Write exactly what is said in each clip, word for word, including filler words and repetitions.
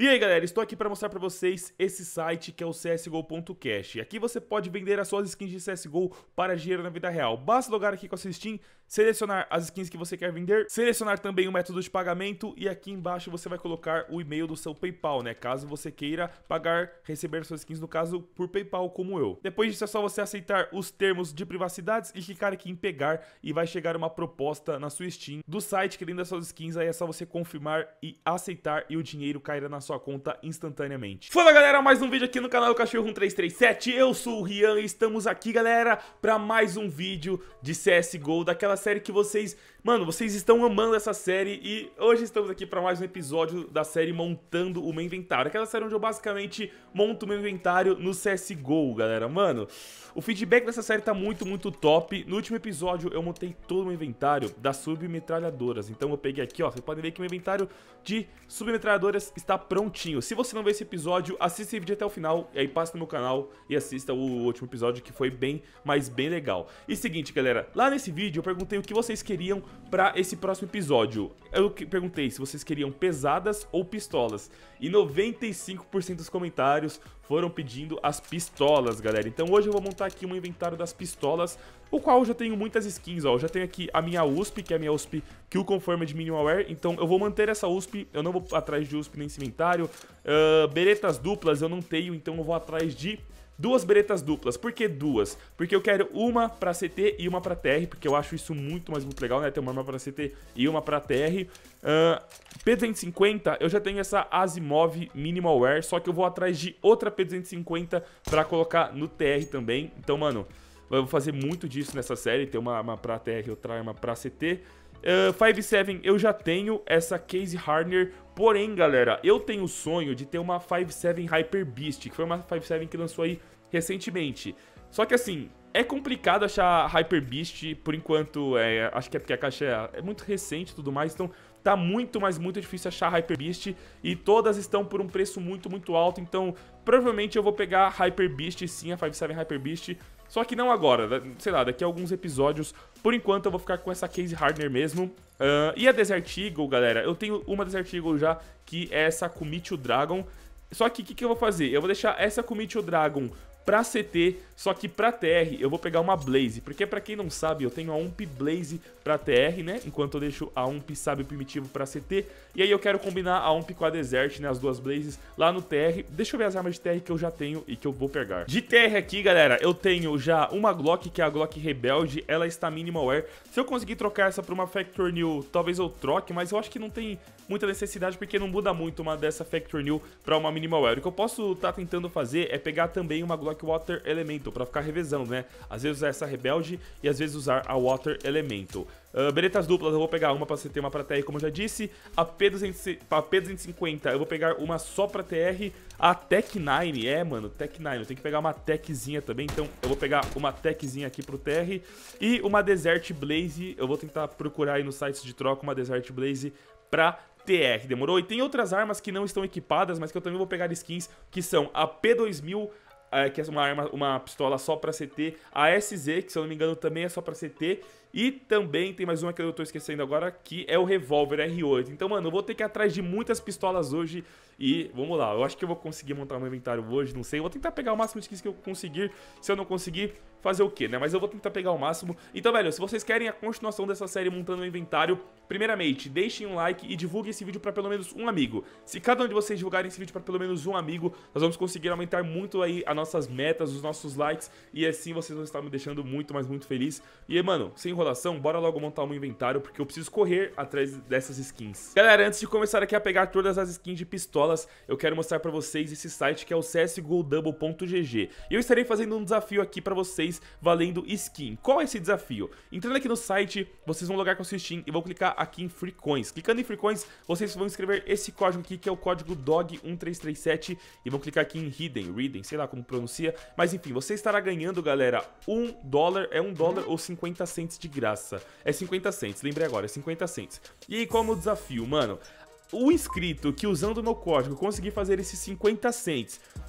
E aí galera, estou aqui para mostrar para vocês esse site que é o C S G O ponto cash. Aqui você pode vender as suas skins de C S G O para dinheiro na vida real. Basta logar aqui com a sua Steam, selecionar as skins que você quer vender, selecionar também o método de pagamento e aqui embaixo você vai colocar o e-mail do seu PayPal, né? Caso você queira pagar, receber suas skins, no caso, por PayPal como eu. Depois disso é só você aceitar os termos de privacidades e clicar aqui em pegar e vai chegar uma proposta na sua Steam do site querendo as suas skins. Aí é só você confirmar e aceitar e o dinheiro cairá na sua conta instantaneamente. Fala galera, mais um vídeo aqui no canal Cachorro um três três sete, eu sou o Rian e estamos aqui galera para mais um vídeo de C S G O, daquela série que vocês, mano, vocês estão amando essa série e hoje estamos aqui para mais um episódio da série montando o meu inventário, aquela série onde eu basicamente monto o meu inventário no C S G O, galera. Mano, o feedback dessa série tá muito, muito top. No último episódio eu montei todo o meu inventário das submetralhadoras, então eu peguei aqui, ó, vocês podem ver que o meu inventário de submetralhadoras está prontinho. Se você não viu esse episódio, assista esse vídeo até o final e aí passa no meu canal e assista o último episódio que foi bem, mas bem legal. E seguinte galera, lá nesse vídeo eu perguntei o que vocês queriam pra esse próximo episódio. Eu perguntei se vocês queriam pesadas ou pistolas e noventa e cinco por cento dos comentários foram pedindo as pistolas, galera. Então hoje eu vou montar aqui um inventário das pistolas, o qual eu já tenho muitas skins, ó. Eu já tenho aqui a minha U S P, que é a minha U S P Kill Conformed Minimalware, então eu vou manter essa U S P, eu não vou atrás de U S P nesse inventário. Uh, beretas duplas eu não tenho, então eu vou atrás de duas beretas duplas. Por que duas? Porque eu quero uma pra C T e uma pra T R, porque eu acho isso muito, mas muito legal, né? Ter uma arma pra C T e uma pra T R. Uh, P duzentos e cinquenta, eu já tenho essa Asimov Minimalware, só que eu vou atrás de outra P duzentos e cinquenta pra colocar no T R também. Então, mano, eu vou fazer muito disso nessa série, ter uma arma pra T R e outra arma pra C T. Uh, cinco sete, eu já tenho essa Case Hardener, porém, galera, eu tenho o sonho de ter uma cinco sete Hyper Beast, que foi uma cinco sete que lançou aí recentemente. Só que assim, é complicado achar Hyper Beast, por enquanto, é, acho que é porque a caixa é, é muito recente e tudo mais, então tá muito, mas muito difícil achar Hyper Beast e todas estão por um preço muito, muito alto, então provavelmente eu vou pegar Hyper Beast, sim, a cinco sete Hyper Beast, só que não agora, sei lá, daqui a alguns episódios. Por enquanto eu vou ficar com essa Case Hardener mesmo. Uh, e a Desert Eagle, galera, eu tenho uma Desert Eagle já, que é essa Kumitsu Dragon. Só que o que, que eu vou fazer? Eu vou deixar essa Kumitsu Dragon pra C T, só que pra T R eu vou pegar uma Blaze, porque pra quem não sabe, eu tenho a U M P Blaze pra T R, né, enquanto eu deixo a U M P Sábio Primitivo pra C T, e aí eu quero combinar a U M P com a Desert, né, as duas Blazes lá no T R. Deixa eu ver as armas de T R que eu já tenho e que eu vou pegar. De T R aqui, galera, eu tenho já uma Glock, que é a Glock Rebelde, ela está Minimalware. Se eu conseguir trocar essa pra uma Factor New, talvez eu troque, mas eu acho que não tem muita necessidade, porque não muda muito uma dessa Factor New pra uma Minimalware. O que eu posso estar tá tentando fazer é pegar também uma Glock Water Elemental, pra ficar revezando, né? Às vezes usar essa Rebelde e às vezes usar a Water Elemental. Uh, beretas duplas eu vou pegar uma pra C T e uma pra T R, como eu já disse. A P duzentos e cinquenta eu vou pegar uma só pra T R. A Tech nove, é mano, Tech nove, eu tenho que pegar uma Techzinha também, então eu vou pegar uma Techzinha aqui pro T R. E uma Desert Blaze, eu vou tentar procurar aí nos sites de troca uma Desert Blaze pra T R, demorou? E tem outras armas que não estão equipadas, mas que eu também vou pegar skins, que são a P dois mil, é, que é uma arma, uma pistola só pra C T, a S Z, que se eu não me engano também é só pra C T, e também tem mais uma que eu tô esquecendo agora, que é o Revolver R oito. Então, mano, eu vou ter que ir atrás de muitas pistolas hoje e vamos lá. Eu acho que eu vou conseguir montar meu inventário hoje, não sei. Eu vou tentar pegar o máximo de skins que eu conseguir. Se eu não conseguir, fazer o quê, né? Mas eu vou tentar pegar o máximo. Então, velho, se vocês querem a continuação dessa série montando o inventário, primeiramente, deixem um like e divulguem esse vídeo pra pelo menos um amigo. Se cada um de vocês divulgarem esse vídeo pra pelo menos um amigo, nós vamos conseguir aumentar muito aí as nossas metas, os nossos likes, e assim vocês vão estar me deixando muito, mas muito feliz. E, mano, sem enrolação, bora logo montar um inventário, porque eu preciso correr atrás dessas skins. Galera, antes de começar aqui a pegar todas as skins de pistolas, eu quero mostrar pra vocês esse site que é o C S G O Double ponto G G. E eu estarei fazendo um desafio aqui pra vocês, valendo skin. Qual é esse desafio? Entrando aqui no site, vocês vão logar com a sua Steam e vão clicar aqui em Free Coins. Clicando em Free Coins, vocês vão escrever esse código aqui, que é o código D O G um três três sete, e vão clicar aqui em Hidden, Reading, sei lá como pronuncia, mas enfim, você estará ganhando, galera, um dólar, é um dólar ou cinquenta cents de graça. É cinquenta cents, lembrei agora, é cinquenta cents. E aí, como desafio, mano, o inscrito que usando o meu código conseguir fazer esses cinquenta cents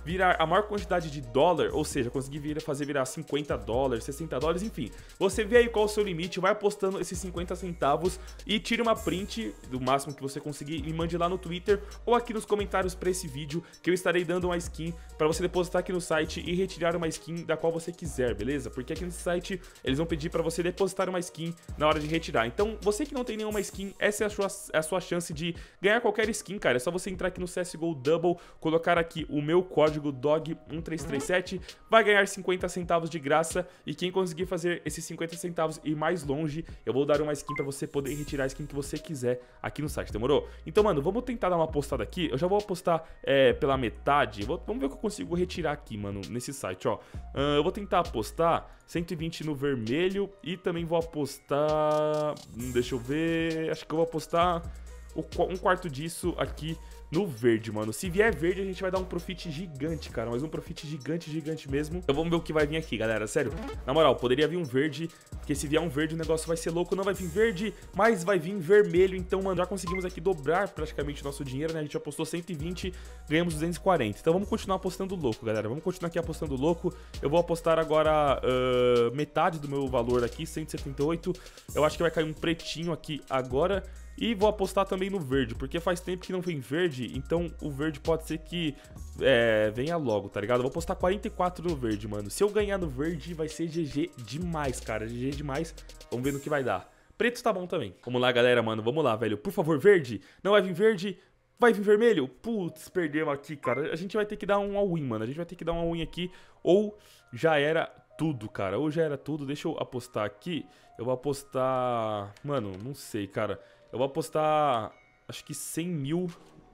virar a maior quantidade de dólar, ou seja, conseguir vir, fazer virar cinquenta dólares, sessenta dólares, enfim. Você vê aí qual é o seu limite, vai apostando esses cinquenta centavos e tire uma print do máximo que você conseguir e me mande lá no Twitter ou aqui nos comentários para esse vídeo, que eu estarei dando uma skin para você depositar aqui no site e retirar uma skin da qual você quiser, beleza? Porque aqui nesse site eles vão pedir para você depositar uma skin na hora de retirar. Então, você que não tem nenhuma skin, essa é a sua, é a sua chance de ganhar qualquer skin, cara. É só você entrar aqui no C S G O Double, colocar aqui o meu código D O G um três três sete, vai ganhar cinquenta centavos de graça, e quem conseguir fazer esses cinquenta centavos e ir mais longe, eu vou dar uma skin pra você poder retirar a skin que você quiser aqui no site, demorou? Então, mano, vamos tentar dar uma apostada aqui. Eu já vou apostar é, pela metade. Vou, vamos ver o que eu consigo retirar aqui, mano, nesse site, ó. Uh, eu vou tentar apostar cento e vinte no vermelho e também vou apostar... Deixa eu ver... Acho que eu vou apostar um quarto disso aqui no verde, mano. Se vier verde, a gente vai dar um profit gigante, cara. Mas um profit gigante, gigante mesmo. Então vamos ver o que vai vir aqui, galera. Sério, na moral, poderia vir um verde, porque se vier um verde, o negócio vai ser louco. Não vai vir verde, mas vai vir vermelho. Então, mano, já conseguimos aqui dobrar praticamente o nosso dinheiro, né? A gente apostou cento e vinte, ganhamos duzentos e quarenta. Então vamos continuar apostando louco, galera. Vamos continuar aqui apostando louco. Eu vou apostar agora uh, metade do meu valor aqui, cento e setenta e oito. Eu acho que vai cair um pretinho aqui agora. E vou apostar também no verde, porque faz tempo que não vem verde, então o verde pode ser que é, venha logo, tá ligado? Eu vou apostar quarenta e quatro no verde, mano. Se eu ganhar no verde, vai ser G G demais, cara. G G demais. Vamos ver no que vai dar. Preto tá bom também. Vamos lá, galera, mano. Vamos lá, velho. Por favor, verde. Não vai vir verde. Vai vir vermelho. Putz, perdemos aqui, cara. A gente vai ter que dar um all-in, mano. A gente vai ter que dar um all-in aqui. Ou já era tudo, cara. Ou já era tudo. Deixa eu apostar aqui. Eu vou apostar... Mano, não sei, cara. Eu vou apostar, acho que cem mil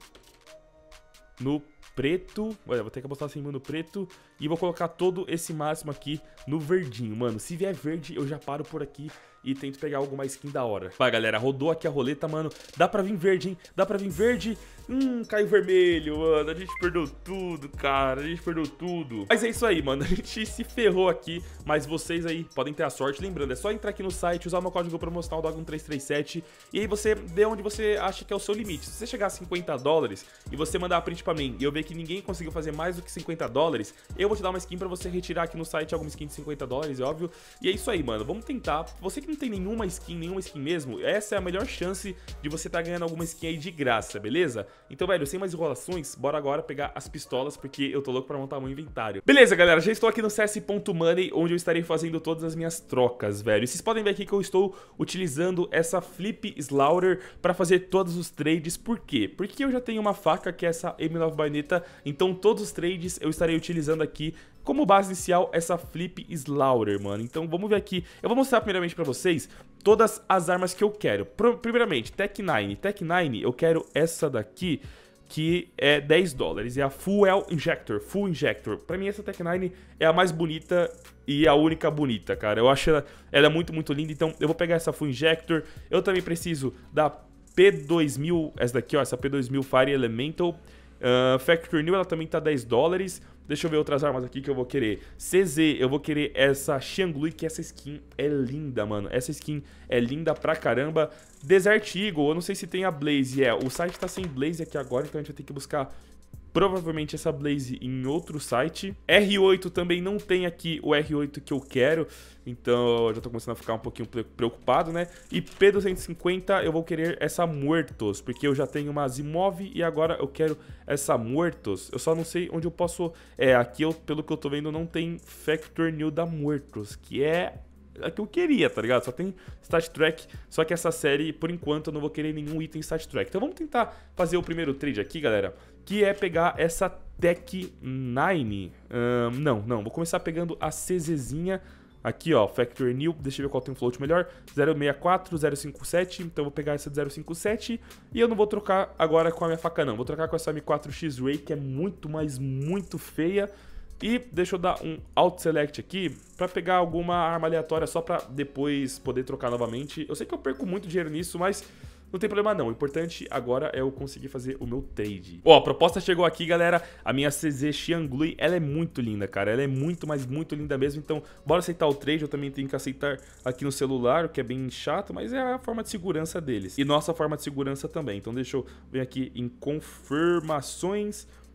no preto. Olha, vou ter que apostar cem mil no preto. E vou colocar todo esse máximo aqui no verdinho, mano. Se vier verde, eu já paro por aqui e tento pegar alguma skin da hora. Vai, galera, rodou aqui a roleta, mano. Dá pra vir verde, hein? Dá pra vir verde. Hum, caiu vermelho, mano. A gente perdeu tudo, cara. A gente perdeu tudo. Mas é isso aí, mano. A gente se ferrou aqui. Mas vocês aí podem ter a sorte. Lembrando, é só entrar aqui no site, usar o meu código promocional D O G um três três sete. E aí você vê onde você acha que é o seu limite. Se você chegar a cinquenta dólares e você mandar a print pra mim e eu ver que ninguém conseguiu fazer mais do que cinquenta dólares, eu vou te dar uma skin pra você retirar aqui no site, alguma skin de cinquenta dólares, é óbvio. E é isso aí, mano. Vamos tentar. Você que não tem nenhuma skin, nenhuma skin mesmo, essa é a melhor chance de você tá ganhando alguma skin aí de graça, beleza? Então, velho, sem mais enrolações, bora agora pegar as pistolas, porque eu tô louco pra montar meu inventário. Beleza, galera, já estou aqui no C S ponto money, onde eu estarei fazendo todas as minhas trocas, velho. E vocês podem ver aqui que eu estou utilizando essa Flip Slaughter pra fazer todos os trades. Por quê? Porque eu já tenho uma faca, que é essa M nove Baioneta, então todos os trades eu estarei utilizando aqui como base inicial essa Flip Slaughter, mano. Então vamos ver aqui. Eu vou mostrar primeiramente pra vocês todas as armas que eu quero. Primeiramente, Tech nine. Tech nine, eu quero essa daqui, que é dez dólares. É a Fuel Injector. Full Injector. Pra mim, essa Tech nine é a mais bonita e a única bonita, cara. Eu acho ela, ela é muito, muito linda. Então eu vou pegar essa Full Injector. Eu também preciso da P dois mil. Essa daqui, ó. Essa P dois mil Fire Elemental. Uh, Factory New, ela também tá dez dólares. Deixa eu ver outras armas aqui que eu vou querer. C Z, eu vou querer essa Xianglu, que essa skin é linda, mano. Essa skin é linda pra caramba. Desert Eagle, eu não sei se tem a Blaze. É, o site tá sem Blaze aqui agora, então a gente vai ter que buscar provavelmente essa Blaze em outro site. R oito também não tem aqui o R oito que eu quero, então eu já tô começando a ficar um pouquinho preocupado, né? E P duzentos e cinquenta eu vou querer essa Muertos, porque eu já tenho uma Zimov e agora eu quero essa Muertos. Eu só não sei onde eu posso... É, aqui eu, pelo que eu tô vendo, não tem Factor New da Muertos, que é a que eu queria, tá ligado? Só tem Stat Track, só que essa série, por enquanto, eu não vou querer nenhum item Stat Track. Então vamos tentar fazer o primeiro trade aqui, galera, que é pegar essa Tech nine. Um, não, não, vou começar pegando a CZzinha. Aqui, ó, Factory New, deixa eu ver qual tem um float melhor. zero seis quatro, zero cinco sete, então eu vou pegar essa de zero cinco sete. E eu não vou trocar agora com a minha faca, não. Vou trocar com essa M quatro X Ray, que é muito, mas muito feia. E deixa eu dar um Auto Select aqui pra pegar alguma arma aleatória só pra depois poder trocar novamente. Eu sei que eu perco muito dinheiro nisso, mas não tem problema não. O importante agora é eu conseguir fazer o meu trade. Ó, a proposta chegou aqui, galera. A minha C Z Xianglu, ela é muito linda, cara. Ela é muito, mas muito linda mesmo. Então, bora aceitar o trade. Eu também tenho que aceitar aqui no celular, o que é bem chato, mas é a forma de segurança deles. E nossa forma de segurança também. Então, deixa eu vir aqui em confirmações.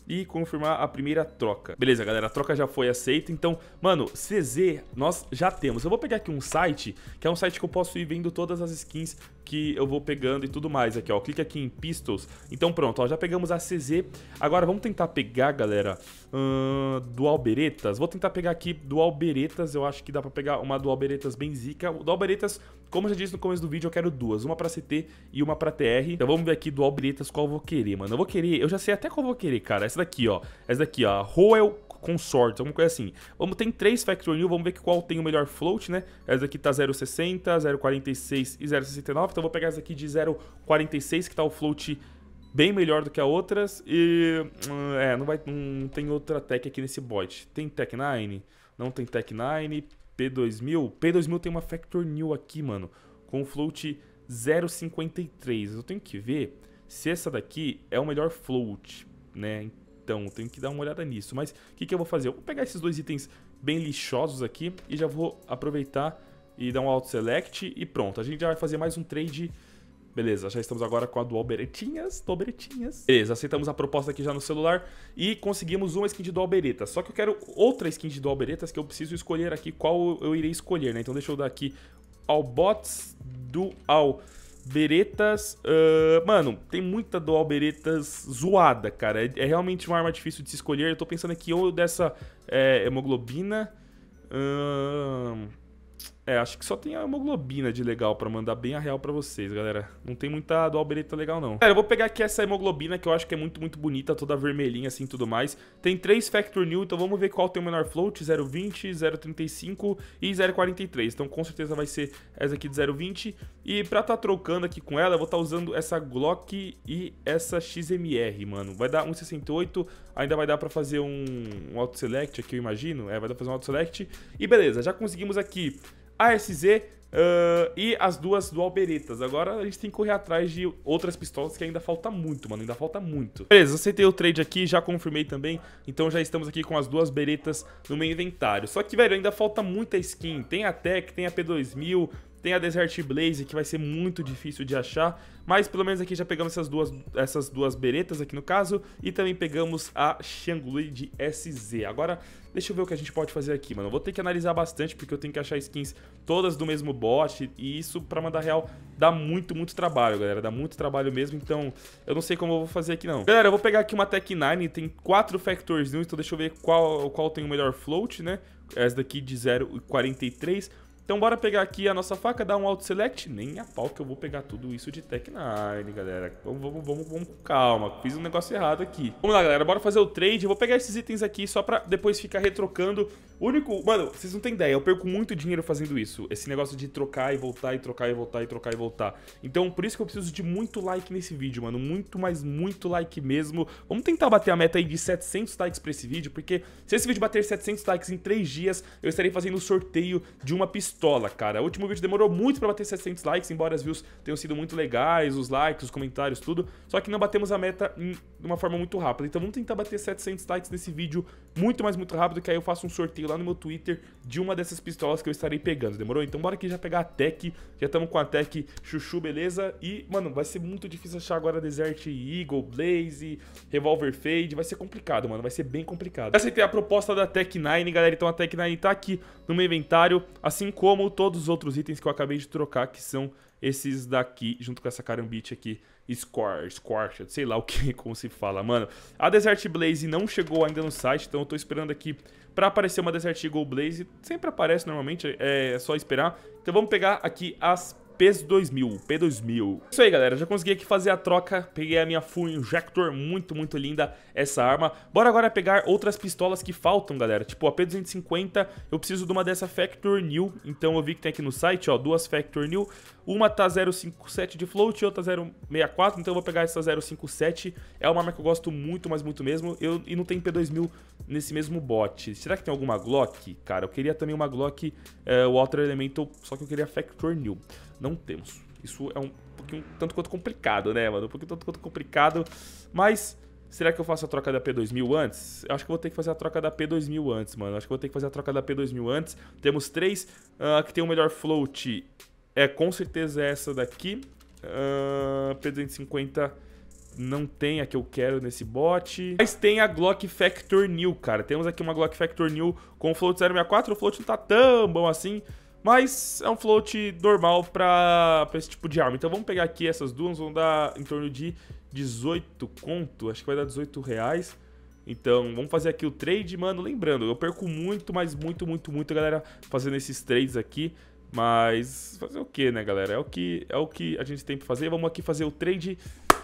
e confirmar a primeira troca. Beleza, galera, a troca já foi aceita. Então, mano, C Z nós já temos. Eu vou pegar aqui um site, que é um site que eu posso ir vendo todas as skins que eu vou pegando e tudo mais aqui, ó. Clica aqui em Pistols. Então pronto, ó, já pegamos a C Z. Agora vamos tentar pegar, galera, uh, Dual Beretas. Vou tentar pegar aqui Dual Beretas. Eu acho que dá pra pegar uma Dual Beretas bem zica. O Dual Beretas, como eu já disse no começo do vídeo, eu quero duas. Uma pra C T e uma pra T R. Então vamos ver aqui Dual Beretas qual eu vou querer, mano. Eu vou querer, eu já sei até qual eu vou querer, cara. Essa daqui, ó. Essa daqui, ó. Roel Consort, alguma coisa assim. Vamos, tem três Factor New, vamos ver qual tem o melhor float, né? Essa daqui tá zero vírgula sessenta, zero vírgula quarenta e seis e zero vírgula sessenta e nove. Então eu vou pegar essa aqui de zero vírgula quarenta e seis, que tá o float bem melhor do que as outras. E... é, não, vai, não tem outra tech aqui nesse bot. Tem Tech nove? Não tem Tech nove. P dois mil? P dois mil tem uma Factor New aqui, mano, com o float zero vírgula cinquenta e três. Eu tenho que ver se essa daqui é o melhor float, né? Então, tenho que dar uma olhada nisso. Mas o que, que eu vou fazer? Eu vou pegar esses dois itens bem lixosos aqui e já vou aproveitar e dar um auto select e pronto. A gente já vai fazer mais um trade. Beleza, já estamos agora com a Dual Beretinhas. Dual Beretinhas. Beleza, aceitamos a proposta aqui já no celular e conseguimos uma skin de Dual Bereta. Só que eu quero outra skin de Dual Beretas que eu preciso escolher aqui qual eu irei escolher, né? Então deixa eu dar aqui ao bots Dual Beretas. Uh, mano, tem muita Dual Beretas zoada, cara. É, é realmente uma arma difícil de se escolher. Eu tô pensando aqui ou dessa é, hemoglobina. Uh, é, acho que só tem a hemoglobina de legal pra mandar bem a real pra vocês, galera. Não tem muita Dual Bereta legal, não. Galera, eu vou pegar aqui essa hemoglobina, que eu acho que é muito, muito bonita, toda vermelhinha assim e tudo mais. Tem três Factor New, então vamos ver qual tem o menor float. zero vírgula vinte, zero vírgula trinta e cinco e zero vírgula quarenta e três. Então com certeza vai ser essa aqui de zero vírgula vinte. E pra tá trocando aqui com ela, eu vou estar tá usando essa Glock e essa X M R, mano. Vai dar um vírgula sessenta e oito, ainda vai dar pra fazer um, um auto select aqui, eu imagino. É, vai dar pra fazer um auto select. E beleza, já conseguimos aqui a S Z uh, e as duas Dual Beretas. Agora a gente tem que correr atrás de outras pistolas que ainda falta muito, mano. Ainda falta muito. Beleza, aceitei o trade aqui, já confirmei também. Então já estamos aqui com as duas Beretas no meu inventário. Só que, velho, ainda falta muita skin. Tem a Tech, tem a P dois mil, tem a Desert Blaze, que vai ser muito difícil de achar. Mas pelo menos aqui já pegamos essas duas, essas duas Beretas aqui no caso. E também pegamos a Xiangli de S Z. Agora, deixa eu ver o que a gente pode fazer aqui, mano. Eu vou ter que analisar bastante, porque eu tenho que achar skins todas do mesmo bot. E isso, pra mandar real, dá muito, muito trabalho, galera. Dá muito trabalho mesmo, então eu não sei como eu vou fazer aqui, não. Galera, eu vou pegar aqui uma Tech nove. Tem quatro Factors New, então deixa eu ver qual, qual tem o melhor float, né? Essa daqui de zero vírgula quarenta e três. Então bora pegar aqui a nossa faca, dar um auto select. Nem a pau que eu vou pegar tudo isso de Tech nove, galera. Vamos, vamos, vamos, vamos com calma. Fiz um negócio errado aqui. Vamos lá, galera. Bora fazer o trade. Eu vou pegar esses itens aqui só pra depois ficar retrocando. O único... Mano, vocês não têm ideia. Eu perco muito dinheiro fazendo isso. Esse negócio de trocar e voltar, e trocar e voltar, e trocar e voltar. Então, por isso que eu preciso de muito like nesse vídeo, mano. Muito, mas muito like mesmo. Vamos tentar bater a meta aí de setecentos likes pra esse vídeo, porque se esse vídeo bater setecentos likes em três dias, eu estarei fazendo o sorteio de uma pistola. Pistola, cara. O último vídeo demorou muito pra bater setecentos likes, embora as views tenham sido muito legais, os likes, os comentários, tudo. Só que não batemos a meta em, de uma forma muito rápida. Então vamos tentar bater setecentos likes nesse vídeo muito, mais muito rápido, que aí eu faço um sorteio lá no meu Twitter de uma dessas pistolas que eu estarei pegando, demorou? Então bora aqui já pegar a Tech. Já estamos com a Tech Chuchu, beleza? E, mano, vai ser muito difícil achar agora Desert Eagle, Blaze, Revolver Fade. Vai ser complicado, mano. Vai ser bem complicado. Aceitei a proposta da Tech nove, galera. Então a Tech nove tá aqui no meu inventário, assim como como todos os outros itens que eu acabei de trocar, que são esses daqui, junto com essa carambite aqui, Squash, Squash, sei lá o que, como se fala, mano. A Desert Blaze não chegou ainda no site, então eu tô esperando aqui pra aparecer uma Desert Eagle Blaze. Sempre aparece normalmente, é só esperar. Então vamos pegar aqui as P dois mil, P dois mil. Isso aí, galera, já consegui aqui fazer a troca. Peguei a minha Full Injector, muito, muito linda essa arma. Bora agora pegar outras pistolas que faltam, galera. Tipo, a P duzentos e cinquenta, eu preciso de uma dessa Factor New. Então eu vi que tem aqui no site, ó, duas Factor New. Uma tá zero vírgula cinquenta e sete de float e outra zero vírgula sessenta e quatro, então eu vou pegar essa zero vírgula cinquenta e sete. É uma arma que eu gosto muito, mas muito mesmo. Eu, e não tem P dois mil nesse mesmo bot. Será que tem alguma Glock? Cara, eu queria também uma Glock é, Water Elemental, só que eu queria Factor New. Não temos. Isso é um pouquinho tanto quanto complicado, né, mano? Um pouquinho tanto quanto complicado. Mas será que eu faço a troca da P dois mil antes? Eu acho que eu vou ter que fazer a troca da P dois mil antes, mano. Eu acho que eu vou ter que fazer a troca da P dois mil antes. Temos três uh, que tem o melhor float. É com certeza essa daqui. Uh, P duzentos e cinquenta não tem a que eu quero nesse bot. Mas tem a Glock Factor New, cara. Temos aqui uma Glock Factor New com o float zero sessenta e quatro. O float não tá tão bom assim, mas é um float normal pra, pra esse tipo de arma. Então vamos pegar aqui essas duas, vão dar em torno de dezoito conto. Acho que vai dar dezoito reais. Então vamos fazer aqui o trade, mano. Lembrando, eu perco muito, mas muito, muito, muito, galera, fazendo esses trades aqui. Mas fazer o que, né, galera? É o que, é o que a gente tem pra fazer. Vamos aqui fazer o trade.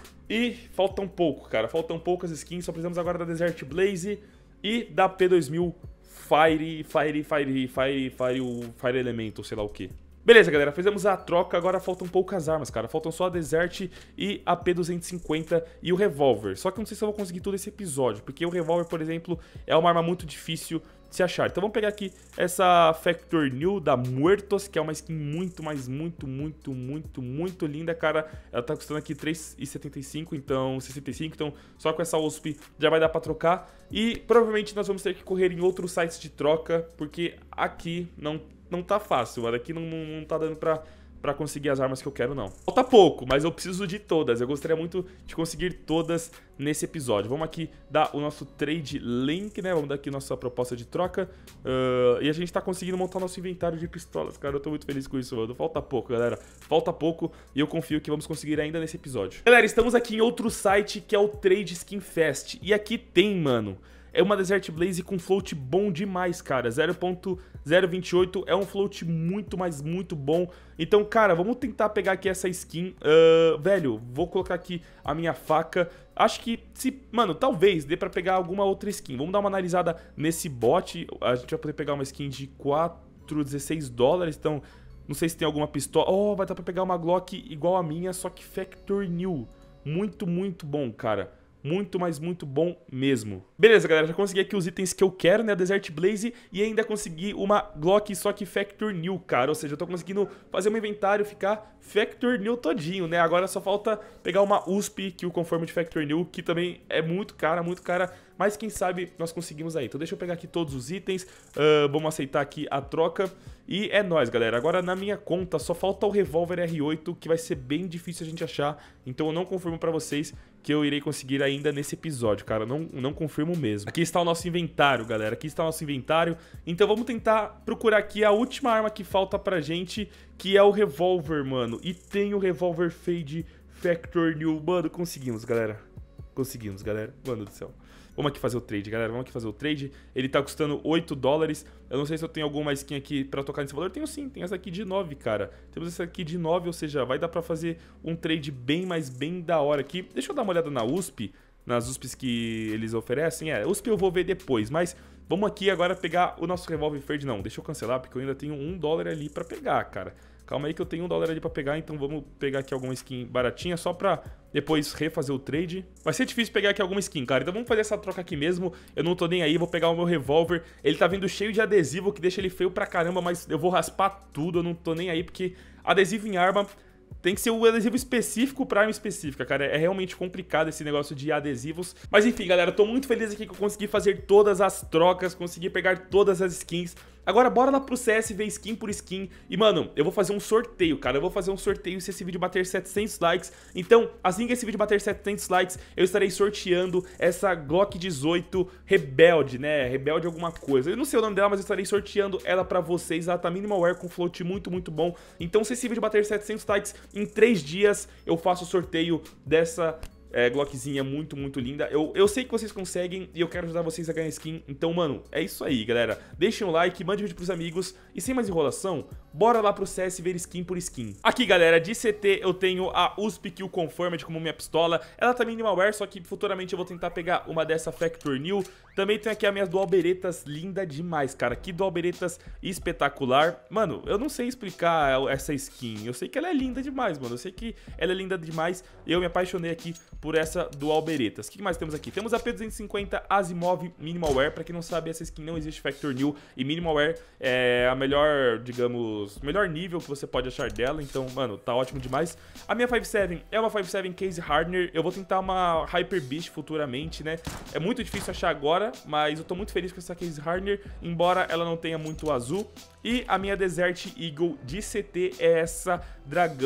E falta um pouco, cara. Faltam poucas skins. Só precisamos agora da Desert Blaze e da P dois mil Fire, Fire, Fire, Fire, Fire, Fire Elemental, sei lá o que. Beleza, galera, fizemos a troca, agora faltam poucas armas, cara. Faltam só a Desert e a P duzentos e cinquenta e o revólver. Só que eu não sei se eu vou conseguir todo esse episódio, porque o revólver, por exemplo, é uma arma muito difícil de se achar. Então vamos pegar aqui essa Factor New da Muertos, que é uma skin muito, mas muito, muito, muito, muito linda, cara. Ela tá custando aqui três reais e setenta e cinco, então sessenta e cinco, então só com essa U S P já vai dar pra trocar. E provavelmente nós vamos ter que correr em outros sites de troca, porque aqui não Não tá fácil, mano. Aqui não, não, não tá dando pra, pra conseguir as armas que eu quero, não. Falta pouco, mas eu preciso de todas. Eu gostaria muito de conseguir todas nesse episódio. Vamos aqui dar o nosso trade link, né? Vamos dar aqui nossa proposta de troca. Uh, e a gente tá conseguindo montar o nosso inventário de pistolas, cara. Eu tô muito feliz com isso, mano. Falta pouco, galera. Falta pouco e eu confio que vamos conseguir ainda nesse episódio. Galera, estamos aqui em outro site que é o Trade Skin Fest. E aqui tem, mano... É uma Desert Blaze com float bom demais, cara. zero ponto zero vinte e oito é um float muito, mas muito bom. Então, cara, vamos tentar pegar aqui essa skin. Uh, velho, vou colocar aqui a minha faca. Acho que, se, mano, talvez dê pra pegar alguma outra skin. Vamos dar uma analisada nesse bot. A gente vai poder pegar uma skin de quatro reais e dezesseis dólares. Então, não sei se tem alguma pistola. Oh, vai dar pra pegar uma Glock igual a minha, só que Factor New. Muito, muito bom, cara. Muito, mas muito bom mesmo. Beleza, galera, já consegui aqui os itens que eu quero, né, a Desert Blaze, e ainda consegui uma Glock, só que Factor New, cara. Ou seja, eu tô conseguindo fazer um inventário ficar Factor New todinho, né. Agora só falta pegar uma U S P, que o conforme de Factor New, que também é muito cara, muito cara, mas quem sabe nós conseguimos aí. Então deixa eu pegar aqui todos os itens, uh, vamos aceitar aqui a troca. E é nóis, galera. Agora na minha conta só falta o revólver R oito, que vai ser bem difícil a gente achar. Então eu não confirmo pra vocês que eu irei conseguir ainda nesse episódio, cara. Não, não confirmo mesmo. Aqui está o nosso inventário, galera. Aqui está o nosso inventário. Então vamos tentar procurar aqui a última arma que falta pra gente, que é o revólver, mano. E tem o revólver Fade Factor New. Mano, conseguimos, galera. Conseguimos, galera. Mano do céu. Vamos aqui fazer o trade, galera. Vamos aqui fazer o trade. Ele tá custando oito dólares. Eu não sei se eu tenho alguma skin aqui pra tocar nesse valor. Tenho sim, tem essa aqui de nove, cara. Temos essa aqui de nove, ou seja, vai dar pra fazer um trade bem, mas bem da hora aqui. Deixa eu dar uma olhada na U S P, nas U S Ps que eles oferecem. É, U S P eu vou ver depois, mas vamos aqui agora pegar o nosso revólver verde. Não, deixa eu cancelar, porque eu ainda tenho um dólar ali pra pegar, cara. Calma aí que eu tenho um dólar ali pra pegar, então vamos pegar aqui alguma skin baratinha só pra depois refazer o trade. Vai ser difícil pegar aqui alguma skin, cara, então vamos fazer essa troca aqui mesmo. Eu não tô nem aí, vou pegar o meu revólver. Ele tá vindo cheio de adesivo, que deixa ele feio pra caramba, mas eu vou raspar tudo, eu não tô nem aí, porque adesivo em arma tem que ser um adesivo específico pra arma específica, cara. É realmente complicado esse negócio de adesivos. Mas enfim, galera, eu tô muito feliz aqui que eu consegui fazer todas as trocas, consegui pegar todas as skins. Agora bora lá pro C S ver skin por skin. E mano, eu vou fazer um sorteio, cara. Eu vou fazer um sorteio se esse vídeo bater setecentos likes. Então, assim que esse vídeo bater setecentos likes, eu estarei sorteando essa Glock dezoito Rebelde, né? Rebelde alguma coisa. Eu não sei o nome dela, mas eu estarei sorteando ela pra vocês. Ela tá minimal wear com float muito, muito bom. Então, se esse vídeo bater setecentos likes, em três dias eu faço o sorteio dessa É, Glockzinha muito, muito linda. Eu, eu sei que vocês conseguem e eu quero ajudar vocês a ganhar skin. Então, mano, é isso aí, galera. Deixem um like, mande vídeo pros amigos. E sem mais enrolação, bora lá pro C S ver skin por skin. Aqui, galera, de C T eu tenho a U S P Kill Conformed como minha pistola. Ela tá minimal wear, só que futuramente eu vou tentar pegar uma dessa Factor New. Também tem aqui as minhas Dual Beretas, linda demais, cara. Que Dual Beretas espetacular. Mano, eu não sei explicar essa skin. Eu sei que ela é linda demais, mano. Eu sei que ela é linda demais. Eu me apaixonei aqui por essa Dual Beretas. O que mais temos aqui? Temos a P duzentos e cinquenta Asimov Minimal Wear. Pra quem não sabe, essa skin não existe Factor New. E Minimal Wear é a melhor, digamos, melhor nível que você pode achar dela. Então, mano, tá ótimo demais. A minha cinquenta e sete é uma cinquenta e sete Case Hardener. Eu vou tentar uma Hyper Beast futuramente, né? É muito difícil achar agora, mas eu tô muito feliz com essa Case Hardener, embora ela não tenha muito azul. E a minha Desert Eagle de C T é essa Dragão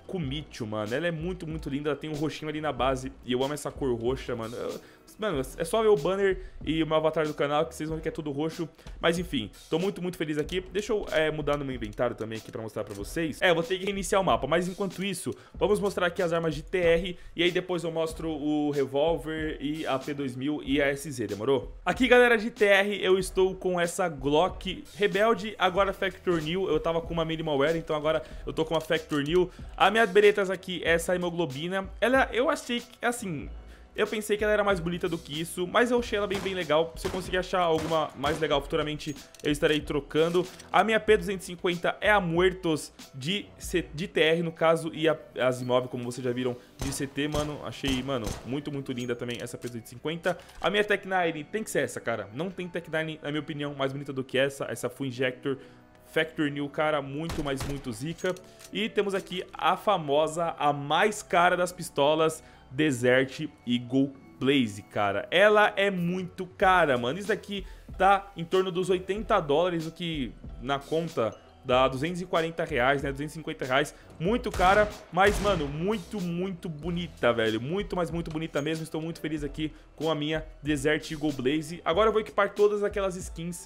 Kumicho, mano. Ela é muito, muito linda. Ela tem um roxinho ali na base. E eu amo essa cor roxa, mano. Eu, mano, é só ver o banner e o meu avatar do canal que vocês vão ver que é tudo roxo. Mas enfim, tô muito, muito feliz aqui. Deixa eu é, mudar no meu inventário também aqui pra mostrar pra vocês. É, eu vou ter que reiniciar o mapa. Mas enquanto isso, vamos mostrar aqui as armas de T R. E aí depois eu mostro o revólver e a P dois mil e a S Z, demorou? Aqui, galera, de T R, eu estou com essa Glock Rebelde, agora Factor New. Eu tava com uma Minimal Wear, então agora eu tô com uma Factor New. A minha beretas aqui é essa hemoglobina. Ela, eu achei que, assim... Eu pensei que ela era mais bonita do que isso, mas eu achei ela bem, bem legal. Se eu conseguir achar alguma mais legal futuramente, eu estarei trocando. A minha P duzentos e cinquenta é a Muertos de, C, de T R, no caso, e a Asimov, como vocês já viram, de C T, mano. Achei, mano, muito, muito linda também essa P duzentos e cinquenta. A minha Tech nove tem que ser essa, cara. Não tem Tech nove, na minha opinião, mais bonita do que essa. Essa Full Injector Factor New, cara, muito, mas muito zica. E temos aqui a famosa, a mais cara das pistolas, Desert Eagle Blaze, cara. Ela é muito cara, mano. Isso daqui tá em torno dos oitenta dólares, o que na conta dá duzentos e quarenta reais, né? duzentos e cinquenta reais. Muito cara, mas, mano, muito, muito bonita, velho. Muito, mas muito bonita mesmo. Estou muito feliz aqui com a minha Desert Eagle Blaze. Agora eu vou equipar todas aquelas skins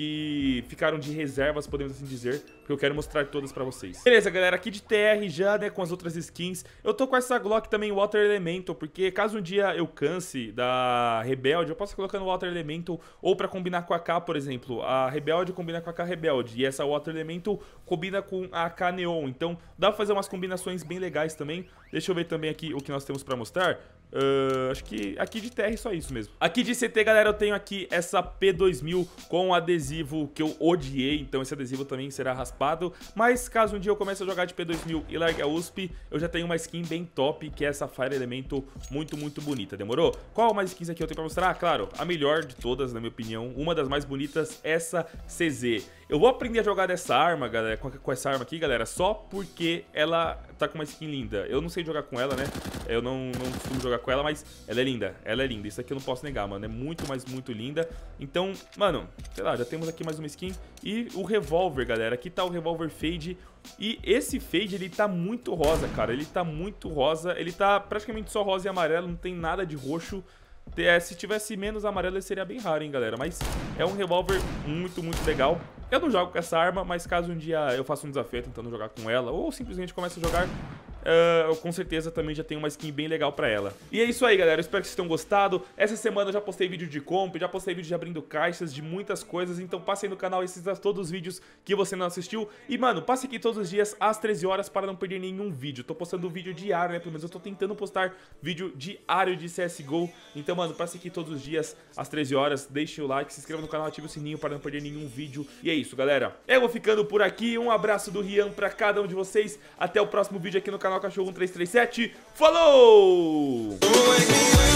que ficaram de reservas, podemos assim dizer, porque eu quero mostrar todas pra vocês. Beleza, galera, aqui de T R já, né, com as outras skins. Eu tô com essa Glock também, Water Elemental, porque caso um dia eu canse da Rebelde, eu posso colocar no Water Elemental, ou pra combinar com a A K, por exemplo. A Rebelde combina com a A K Rebelde, e essa Water Elemental combina com a A K Neon. Então dá pra fazer umas combinações bem legais também. Deixa eu ver também aqui o que nós temos pra mostrar. Uh, acho que aqui de T R só isso mesmo. Aqui de C T, galera, eu tenho aqui essa P dois mil com adesivo que eu odiei, então esse adesivo também será raspado. Mas caso um dia eu comece a jogar de P dois mil e largue a U S P, eu já tenho uma skin bem top, que é essa Fire Elemental, muito, muito bonita, demorou? Qual mais skins aqui eu tenho pra mostrar? Claro, a melhor de todas, na minha opinião, uma das mais bonitas, essa C Z. Eu vou aprender a jogar dessa arma, galera, com essa arma aqui, galera, só porque ela tá com uma skin linda. Eu não sei jogar com ela, né? Eu não, não costumo jogar com ela, mas ela é linda, ela é linda. Isso aqui eu não posso negar, mano, é muito, mas muito linda. Então, mano, sei lá, já temos aqui mais uma skin. E o revólver, galera, aqui tá o revólver Fade. E esse Fade, ele tá muito rosa, cara, ele tá muito rosa. Ele tá praticamente só rosa e amarelo, não tem nada de roxo. Se tivesse menos amarelo, ele seria bem raro, hein, galera. Mas é um revólver muito, muito legal. Eu não jogo com essa arma, mas caso um dia eu faça um desafio tentando jogar com ela, ou simplesmente comece a jogar, Uh, eu com certeza também já tenho uma skin bem legal pra ela. E é isso aí, galera, eu espero que vocês tenham gostado. Essa semana eu já postei vídeo de comp, já postei vídeo de abrindo caixas, de muitas coisas. Então passe aí no canal e assista todos os vídeos que você não assistiu. E, mano, passe aqui todos os dias às treze horas para não perder nenhum vídeo. Tô postando vídeo diário, né, pelo menos eu tô tentando postar vídeo diário de C S G O. Então, mano, passe aqui todos os dias às treze horas, deixe o like, se inscreva no canal, ative o sininho para não perder nenhum vídeo. E é isso, galera, eu vou ficando por aqui. Um abraço do Rian pra cada um de vocês. Até o próximo vídeo aqui no canal Cachorro um três três sete. Falou!